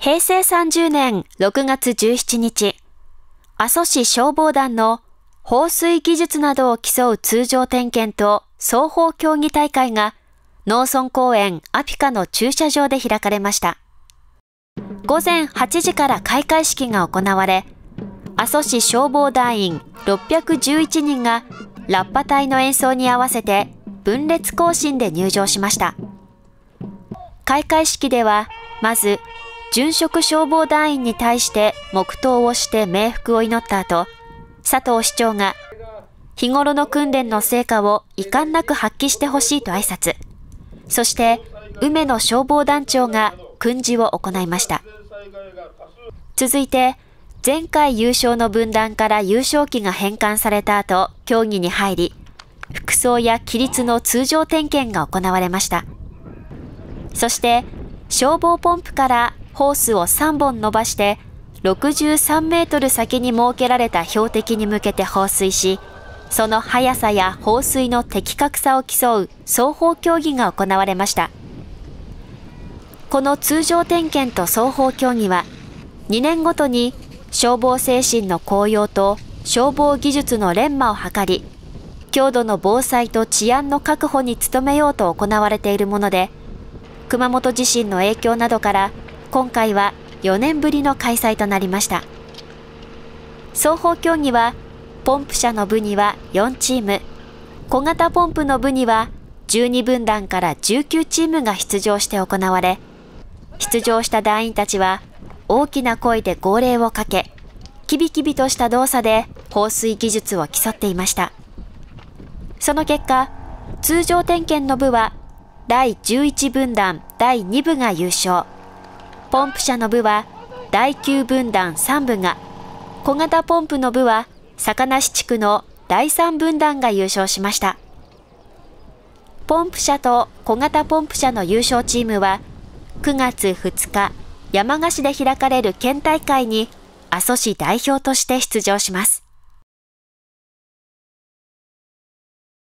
平成30年6月17日、阿蘇市消防団の放水技術などを競う通常点検と双方競技大会が農村公園アピカの駐車場で開かれました。午前8時から開会式が行われ、阿蘇市消防団員611人がラッパ隊の演奏に合わせて分列行進で入場しました。開会式では、まず、殉職消防団員に対して黙祷をして冥福を祈った後、佐藤市長が、日頃の訓練の成果を遺憾なく発揮してほしいと挨拶。そして、梅野消防団長が訓示を行いました。続いて、前回優勝の分団から優勝旗が返還された後、競技に入り、服装や規律の通常点検が行われました。そして、消防ポンプからホースを3本伸ばして、63メートル先に設けられた標的に向けて放水し、その速さや放水の的確さを競う双方競技が行われました。この通常点検と双方競技は、2年ごとに消防精神の高揚と消防技術の錬磨を図り、郷土の防災と治安の確保に努めようと行われているもので、熊本地震の影響などから今回は4年ぶりの開催となりました。双方競技はポンプ車の部には4チーム、小型ポンプの部には12分団から19チームが出場して行われ、出場した団員たちは大きな声で号令をかけ、キビキビとした動作で放水技術を競っていました。その結果、通常点検の部は第11分団第2部が優勝。ポンプ車の部は第9分団3部が、小型ポンプの部は坂梨地区の第3分団が優勝しました。ポンプ車と小型ポンプ車の優勝チームは9月2日、山鹿市で開かれる県大会に阿蘇市代表として出場します。